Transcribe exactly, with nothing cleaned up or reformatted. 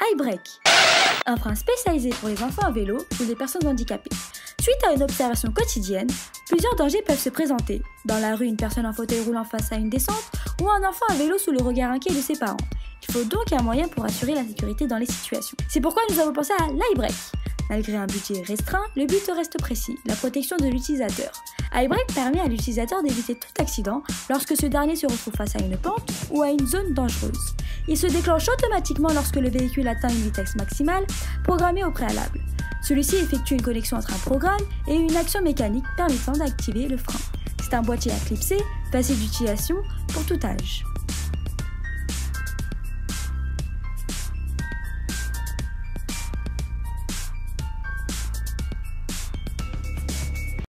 iBreak, un frein spécialisé pour les enfants à vélo ou les personnes handicapées. Suite à une observation quotidienne, plusieurs dangers peuvent se présenter. Dans la rue, une personne en fauteuil roulant face à une descente ou un enfant à vélo sous le regard inquiet de ses parents. Il faut donc un moyen pour assurer la sécurité dans les situations. C'est pourquoi nous avons pensé à l'iBreak. Malgré un budget restreint, le but reste précis, la protection de l'utilisateur. iBreak permet à l'utilisateur d'éviter tout accident lorsque ce dernier se retrouve face à une pente ou à une zone dangereuse. Il se déclenche automatiquement lorsque le véhicule atteint une vitesse maximale, programmée au préalable. Celui-ci effectue une connexion entre un programme et une action mécanique permettant d'activer le frein. C'est un boîtier à clipser, facile d'utilisation pour tout âge.